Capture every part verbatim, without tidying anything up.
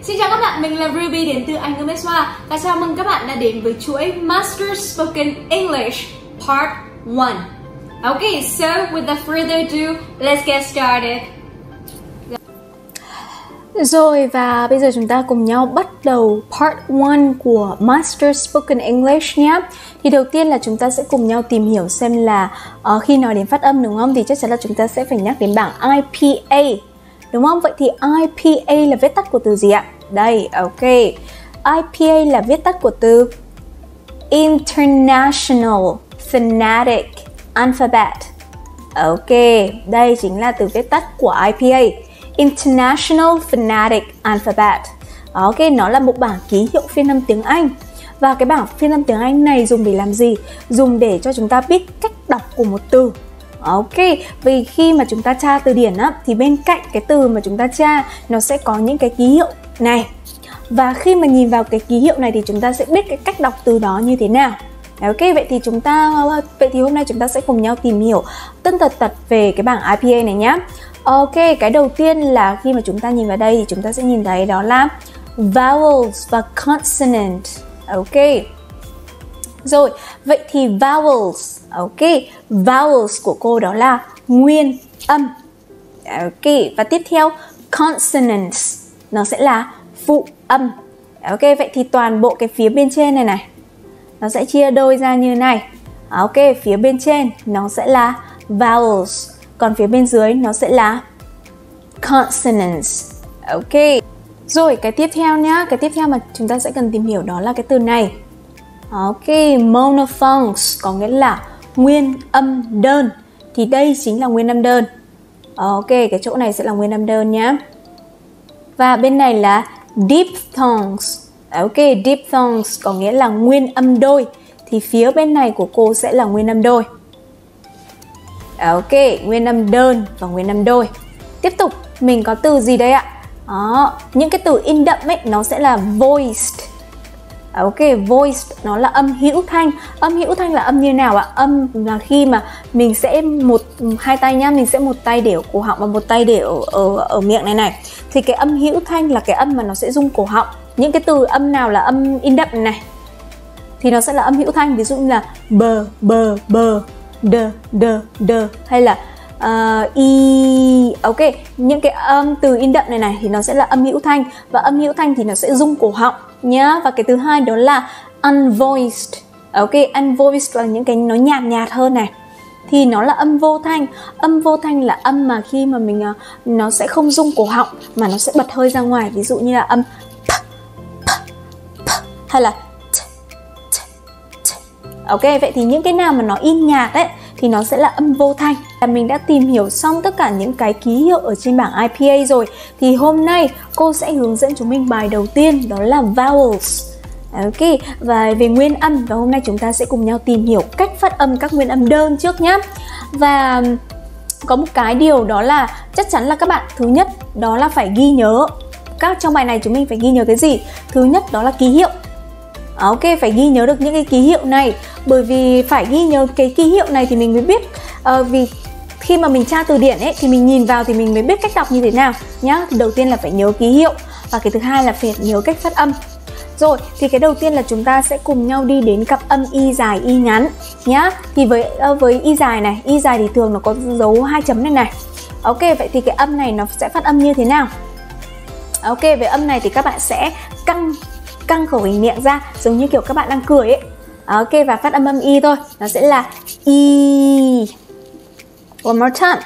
Xin chào các bạn, mình là Ruby đến từ Anh Ngữ Miss Hoa và chào mừng các bạn đã đến với chuỗi Master Spoken English Part one. Okay, so without further ado, let's get started. Rồi và bây giờ chúng ta cùng nhau bắt đầu Part one của Master Spoken English nhé. Thì đầu tiên là chúng ta sẽ cùng nhau tìm hiểu xem là uh, khi nói đến phát âm đúng không? Thì chắc chắn là chúng ta sẽ phải nhắc đến bảng I P A. Đúng không? Vậy thì I P A là viết tắt của từ gì ạ? Đây, ok. I P A là viết tắt của từ International Phonetic Alphabet. Ok, đây chính là từ viết tắt của I P A. International Phonetic Alphabet. Ok, nó là một bảng ký hiệu phiên âm tiếng Anh. Và cái bảng phiên âm tiếng Anh này dùng để làm gì? Dùng để cho chúng ta biết cách đọc của một từ. Ok, vì khi mà chúng ta tra từ điển á, thì bên cạnh cái từ mà chúng ta tra nó sẽ có những cái ký hiệu này. Và khi mà nhìn vào cái ký hiệu này thì chúng ta sẽ biết cái cách đọc từ đó như thế nào. Ok, vậy thì chúng ta vậy thì hôm nay chúng ta sẽ cùng nhau tìm hiểu tất tật tật về cái bảng I P A này nhé. Ok, cái đầu tiên là khi mà chúng ta nhìn vào đây thì chúng ta sẽ nhìn thấy đó là vowels và consonant. Ok. Rồi, vậy thì vowels, ok, vowels của cô đó là nguyên âm. Ok, và tiếp theo consonants, nó sẽ là phụ âm. Ok, vậy thì toàn bộ cái phía bên trên này này, nó sẽ chia đôi ra như này. Ok, phía bên trên nó sẽ là vowels, còn phía bên dưới nó sẽ là consonants. Ok. Rồi, cái tiếp theo nhá, cái tiếp theo mà chúng ta sẽ cần tìm hiểu đó là cái từ này. Ok, monophthongs có nghĩa là nguyên âm đơn. Thì đây chính là nguyên âm đơn. Ok, cái chỗ này sẽ là nguyên âm đơn nhá. Và bên này là diphthongs. Ok, diphthongs có nghĩa là nguyên âm đôi. Thì phía bên này của cô sẽ là nguyên âm đôi. Ok, nguyên âm đơn và nguyên âm đôi. Tiếp tục, mình có từ gì đây ạ? Đó, những cái từ in đậm ấy nó sẽ là voiced. Ok, voiced nó là âm hữu thanh. Âm hữu thanh là âm như nào ạ? Âm là khi mà mình sẽ một hai tay nhá, mình sẽ một tay để ở cổ họng và một tay để ở, ở ở miệng này này. Thì cái âm hữu thanh là cái âm mà nó sẽ rung cổ họng. Những cái từ âm nào là âm in đậm này, này thì nó sẽ là âm hữu thanh, ví dụ như là bờ bờ bờ, đờ đờ đờ hay là uh, y. Ok, những cái âm từ in đậm này này thì nó sẽ là âm hữu thanh, và âm hữu thanh thì nó sẽ rung cổ họng nhá. Và cái thứ hai đó là unvoiced. Ok, unvoiced là những cái nó nhạt nhạt hơn này, thì nó là âm vô thanh. Âm vô thanh là âm mà khi mà mình uh, nó sẽ không rung cổ họng mà nó sẽ bật hơi ra ngoài, ví dụ như là âm p, p, p, hay là t, t, t. Ok, vậy thì những cái nào mà nó in nhạt ấy thì nó sẽ là âm vô thanh. Mình đã tìm hiểu xong tất cả những cái ký hiệu ở trên bảng I P A rồi. Thì hôm nay cô sẽ hướng dẫn chúng mình bài đầu tiên, đó là vowels. Ok, và về nguyên âm. Và hôm nay chúng ta sẽ cùng nhau tìm hiểu cách phát âm các nguyên âm đơn trước nhé. Và có một cái điều đó là chắc chắn là các bạn, thứ nhất đó là phải ghi nhớ. Các trong bài này chúng mình phải ghi nhớ cái gì? Thứ nhất đó là ký hiệu. Ok, phải ghi nhớ được những cái ký hiệu này. Bởi vì phải ghi nhớ cái ký hiệu này thì mình mới biết, uh, vì khi mà mình tra từ điển ấy thì mình nhìn vào thì mình mới biết cách đọc như thế nào nhá. Thì đầu tiên là phải nhớ ký hiệu, và cái thứ hai là phải nhớ cách phát âm. Rồi, thì cái đầu tiên là chúng ta sẽ cùng nhau đi đến cặp âm y dài y ngắn nhá. Thì với uh, với y dài này, y dài thì thường nó có dấu hai chấm này này. Ok, vậy thì cái âm này nó sẽ phát âm như thế nào? Ok, về âm này thì các bạn sẽ căng căng khẩu hình miệng ra giống như kiểu các bạn đang cười ấy. Ok, và phát âm âm y thôi, nó sẽ là y. One more time.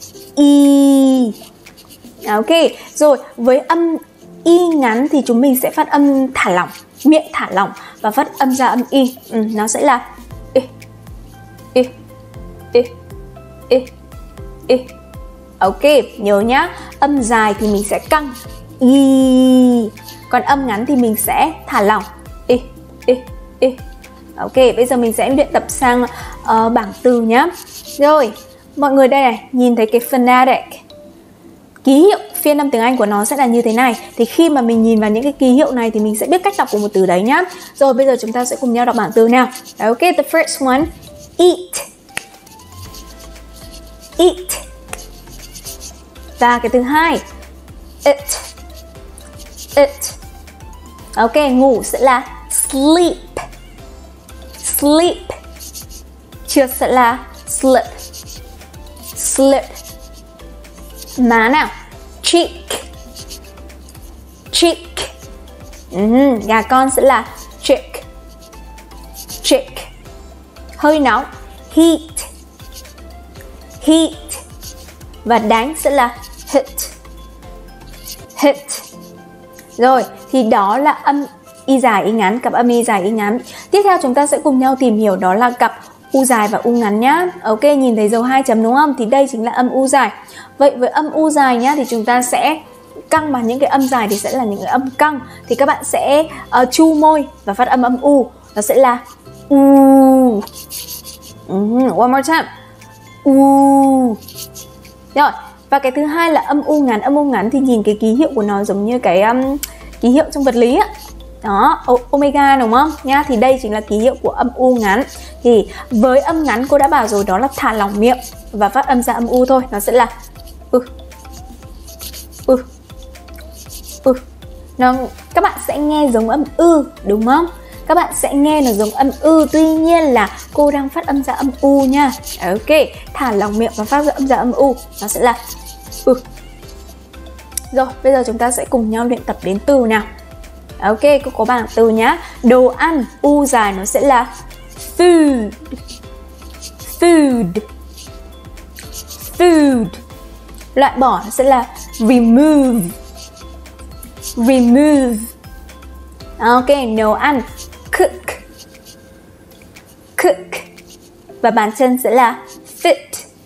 Y. Ok, rồi với âm y ngắn thì chúng mình sẽ phát âm thả lỏng, miệng thả lỏng và phát âm ra âm y. Ừ, nó sẽ là y, y, y, y, y. Ok, nhớ nhá. Âm dài thì mình sẽ căng y, còn âm ngắn thì mình sẽ thả lỏng y, y, y. Ok, bây giờ mình sẽ luyện tập sang uh, bảng từ nhá. Rồi, mọi người đây này, nhìn thấy cái phonetic, ký hiệu phiên âm tiếng Anh của nó sẽ là như thế này. Thì khi mà mình nhìn vào những cái ký hiệu này thì mình sẽ biết cách đọc của một từ đấy nhá. Rồi, bây giờ chúng ta sẽ cùng nhau đọc bảng từ nào. Ok, the first one, eat. Eat. Và cái thứ hai, it. It. Ok, ngủ sẽ là sleep. Sleep. Trượt sẽ là slip. Slip. Má nào? Cheek. Cheek. Uh-huh. Gà con sẽ là chick. Chick. Hơi nóng, heat. Heat. Và đánh sẽ là hit. Hit. Rồi, thì đó là âm y dài y ngắn, cặp âm y dài y ngắn. Tiếp theo chúng ta sẽ cùng nhau tìm hiểu đó là cặp u dài và u ngắn nhá. Ok, nhìn thấy dấu hai chấm đúng không? Thì đây chính là âm u dài. Vậy với âm u dài nhá thì chúng ta sẽ căng mà những cái âm dài thì sẽ là những cái âm căng. Thì các bạn sẽ uh, chu môi và phát âm âm u. Nó sẽ là u. Uh-huh. One more time. U. Rồi, và cái thứ hai là âm u ngắn. Âm u ngắn thì nhìn cái ký hiệu của nó giống như cái um, ký hiệu trong vật lý á. Đó, omega đúng không? Nhá, thì đây chính là ký hiệu của âm u ngắn. Thì với âm ngắn cô đã bảo rồi, đó là thả lỏng miệng và phát âm ra âm u thôi. Nó sẽ là ừ. Ừ. Ừ. Nó, các bạn sẽ nghe giống âm ư đúng không? Các bạn sẽ nghe nó giống âm ư, tuy nhiên là cô đang phát âm ra âm u nha. Ok, thả lỏng miệng và phát ra âm ra âm u. Nó sẽ là ừ. Rồi, bây giờ chúng ta sẽ cùng nhau luyện tập đến từ nào. Ok, cô có bảng từ nhá. Đồ ăn, u dài nó sẽ là food. Food. Food. Loại bỏ nó sẽ là remove. Remove. Ok, nấu ăn, cook. Cook. Và bàn chân sẽ là fit.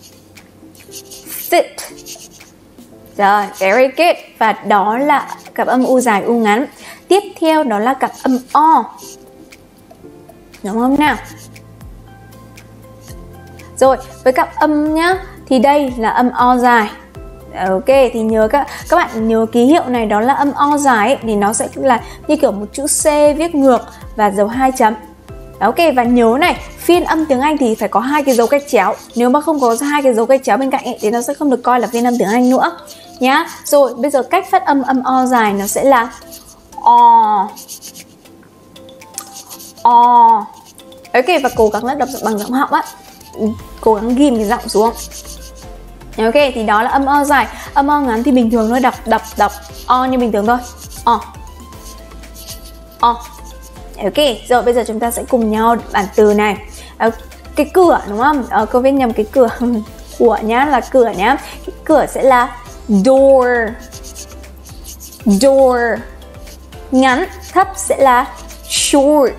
Fit. Rồi, very good. Và đó là cặp âm u dài u ngắn. Tiếp theo đó là cặp âm o. Đúng không nào? Rồi, với cặp âm nhá, thì đây là âm o dài. Ok, thì nhớ các các bạn nhớ ký hiệu này, đó là âm o dài ấy, thì nó sẽ là như kiểu một chữ C viết ngược và dấu hai chấm. Ok, và nhớ này, phiên âm tiếng Anh thì phải có hai cái dấu cách chéo. Nếu mà không có hai cái dấu cách chéo bên cạnh ấy, thì nó sẽ không được coi là phiên âm tiếng Anh nữa nhá. Rồi, bây giờ cách phát âm âm o dài nó sẽ là o. O. Ok, và cố gắng là đọc bằng giọng họng á. Cố gắng ghim cái giọng xuống. Ok, thì đó là âm o dài. Âm o ngắn thì bình thường thôi, đọc đọc đọc o như bình thường thôi. O. O. Ok, rồi bây giờ chúng ta sẽ cùng nhau bản từ này. À, cái cửa đúng không? À, cô viết nhầm cái cửa của nhá, là cửa nhá. Cái cửa sẽ là door. Door. Ngắn, thấp sẽ là short.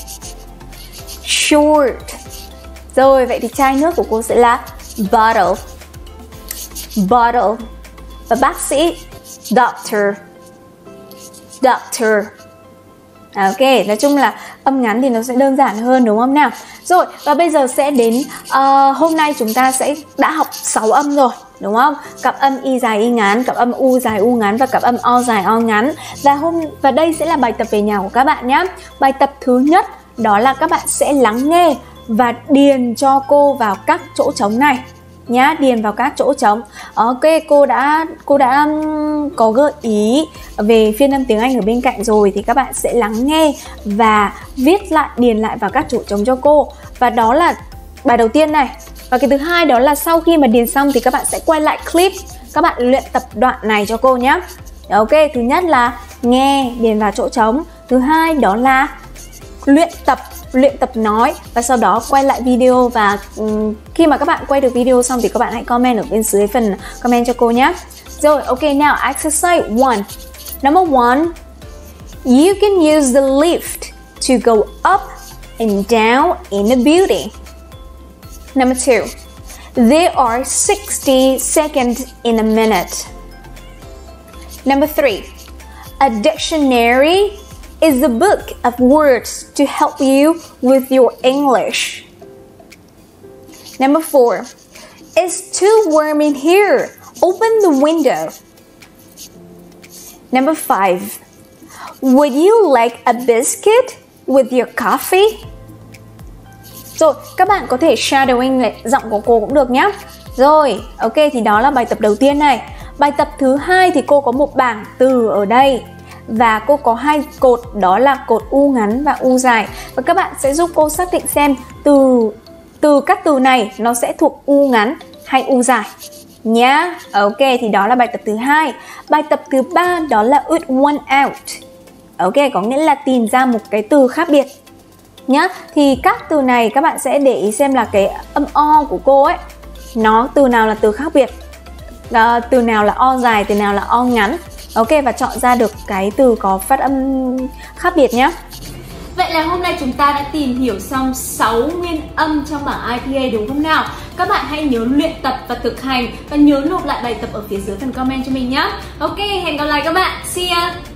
Short. Rồi, vậy thì chai nước của cô sẽ là bottle. Bottle. Và bác sĩ doctor. Doctor. Ok, nói chung là âm ngắn thì nó sẽ đơn giản hơn đúng không nào? Rồi, và bây giờ sẽ đến uh, hôm nay chúng ta sẽ đã học sáu âm rồi, đúng không? Cặp âm y dài y ngắn, cặp âm u dài u ngắn và cặp âm o dài o ngắn. Và hôm và đây sẽ là bài tập về nhà của các bạn nhé. Bài tập thứ nhất đó là các bạn sẽ lắng nghe và điền cho cô vào các chỗ trống này nhá, điền vào các chỗ trống. Ok, cô đã cô đã um, có gợi ý về phiên âm tiếng Anh ở bên cạnh rồi, thì các bạn sẽ lắng nghe và viết lại, điền lại vào các chỗ trống cho cô. Và đó là bài đầu tiên này. Và cái thứ hai đó là sau khi mà điền xong thì các bạn sẽ quay lại clip, các bạn luyện tập đoạn này cho cô nhé. Ok, thứ nhất là nghe, điền vào chỗ trống. Thứ hai đó là luyện tập luyện tập nói, và sau đó quay lại video. Và um, khi mà các bạn quay được video xong thì các bạn hãy comment ở bên dưới phần comment cho cô nhé. Rồi, ok, now exercise one. Number one, you can use the lift to go up and down in a building. Number two, there are sixty seconds in a minute. Number three, a dictionary is a book of words to help you with your English. Number four, it's too warm in here. Open the window. Number five, would you like a biscuit with your coffee? Rồi, các bạn có thể shadowing lại giọng của cô cũng được nhé. Rồi, ok, thì đó là bài tập đầu tiên này. Bài tập thứ hai thì cô có một bảng từ ở đây. và cô có hai cột, đó là cột U ngắn và U dài. Và các bạn sẽ giúp cô xác định xem từ từ các từ này nó sẽ thuộc U ngắn hay U dài nhá. Ok, thì đó là bài tập thứ hai. Bài tập thứ ba đó là ut one out. Ok, có nghĩa là tìm ra một cái từ khác biệt nhá. Thì các từ này các bạn sẽ để ý xem là cái âm O của cô ấy, nó từ nào là từ khác biệt, à, từ nào là O dài, từ nào là O ngắn. Ok, và chọn ra được cái từ có phát âm khác biệt nhé. Vậy là hôm nay chúng ta đã tìm hiểu xong sáu nguyên âm trong bảng i pê a đúng không nào? Các bạn hãy nhớ luyện tập và thực hành và nhớ nộp lại bài tập ở phía dưới phần comment cho mình nhé. Ok, hẹn gặp lại các bạn. See ya!